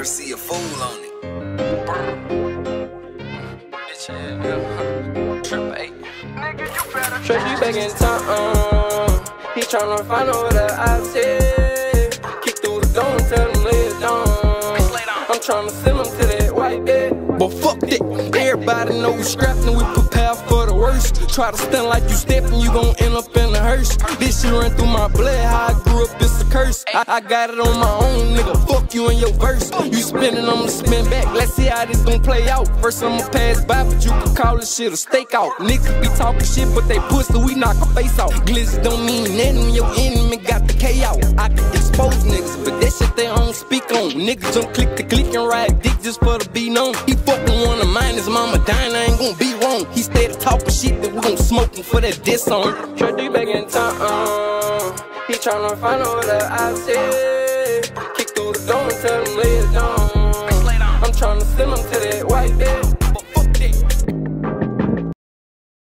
see a fool on it. Trethree back in town, he tryna find out what I said. Kick through the door and tell him lay it down. I'm tryna send him to that white bed. But fuck that, everybody know we strapped and we prepare for the worst. Try to stand like you steppin', you gon' end up in a hearse. This shit ran through my blood, how I grew up, it's a curse. I got it on my own, nigga, fuck you and your verse. You spinning, I'ma spin back, let's see how this gon' play out. First I'ma pass by, but you can call this shit a stakeout. Niggas be talking shit, but they pussy, we knock a face out. Glizzy don't mean nothing, your enemy got the K out. I can expose niggas, but that shit they don't speak on. Niggas don't click the click and ride dick just for the be known. He fucking one of mine, his mama dying, I ain't gon' be wrong. He steady talking shit that we gon' smoke him for that diss on. Trethree back in town, he tryna find out what I said. Kick through the door and tell him lay it down. I'm tryna send him to that white bed.